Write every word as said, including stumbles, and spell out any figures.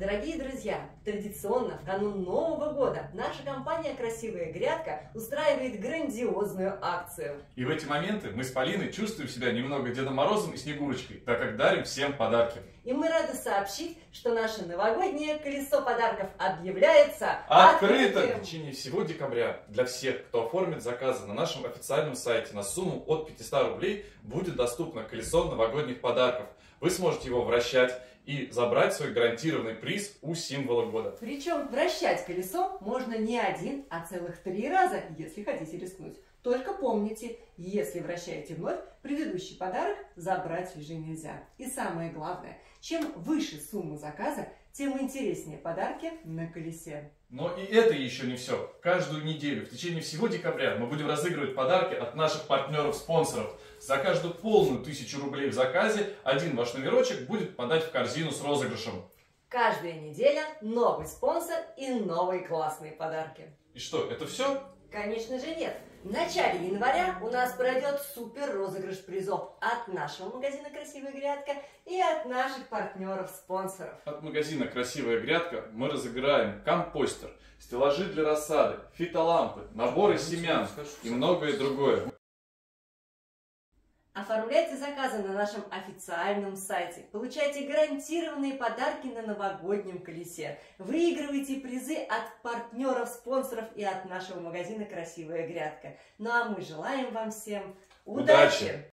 Дорогие друзья, традиционно в канун Нового года наша компания «Красивая грядка» устраивает грандиозную акцию. И в эти моменты мы с Полиной чувствуем себя немного Дедом Морозом и Снегурочкой, так как дарим всем подарки. И мы рады сообщить, что наше новогоднее колесо подарков объявляется Открыто! открытым. В течение всего декабря для всех, кто оформит заказы на нашем официальном сайте на сумму от пятисот рублей, будет доступно колесо новогодних подарков. Вы сможете его вращать и забрать свой гарантированный приз у символа года. Причем вращать колесо можно не один, а целых три раза, если хотите рискнуть. Только помните, если вращаете вновь, предыдущий подарок забрать уже нельзя. И самое главное, чем выше сумма заказа, тем интереснее подарки на колесе. Но и это еще не все. Каждую неделю в течение всего декабря мы будем разыгрывать подарки от наших партнеров-спонсоров. За каждую полную тысячу рублей в заказе один ваш номерочек будет попадать в корзину с розыгрышем. Каждая неделя новый спонсор и новые классные подарки. И что, это все? Конечно же нет. В начале января у нас пройдет супер розыгрыш призов от нашего магазина «Красивая грядка» и от наших партнеров-спонсоров. От магазина «Красивая грядка» мы разыграем компостер, стеллажи для рассады, фитолампы, наборы семян и многое другое. Оформляйте заказы на нашем официальном сайте. Получайте гарантированные подарки на новогоднем колесе. Выигрывайте призы от партнеров, спонсоров и от нашего магазина «Красивая грядка». Ну а мы желаем вам всем удачи! Удачи!